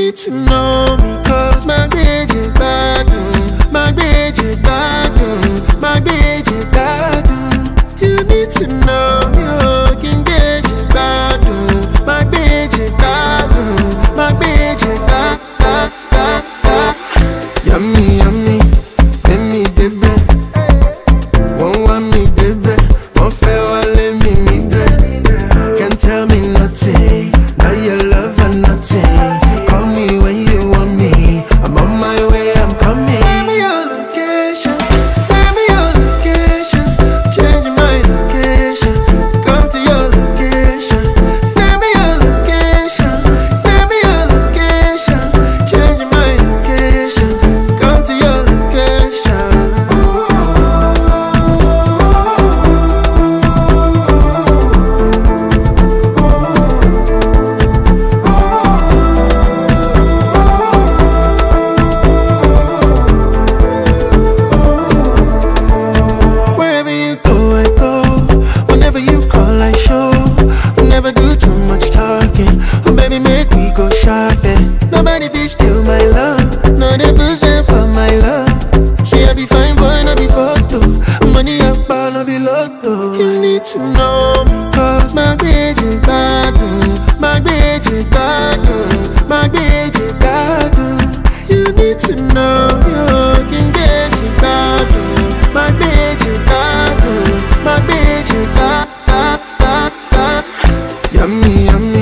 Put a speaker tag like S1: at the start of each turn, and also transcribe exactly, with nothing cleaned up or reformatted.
S1: need to know me, cause my baby bad, my baby bad, my baby bad. You need to know me, oh, can get you bad, my baby bad, my baby bad, bad, bad, bad. Yummy, yummy, let me baby. Won't want me baby, won't fail, let me me baby. Can't tell me nothing, now your love and nothing. Call me when you want me, I'm on my way, I'm coming. Send me your location, send me your location. Change my location, come to your location. Send me your location, send me your location. Change my location, come to your location. Wherever you go, I go. Whenever you call, I show. We'll never do too much talking. Oh, baby, make we go shopping. Nobody fit steal my love. Not a percent for my love. She a be fine boy, no be photo. Money up, but no be lotto. You need to know me, cause my baby bad, my baby bad, my baby bad. You need to know me, oh, can get you bad, my baby bad, my baby bad, bad, bad, bad. Yummy, yummy.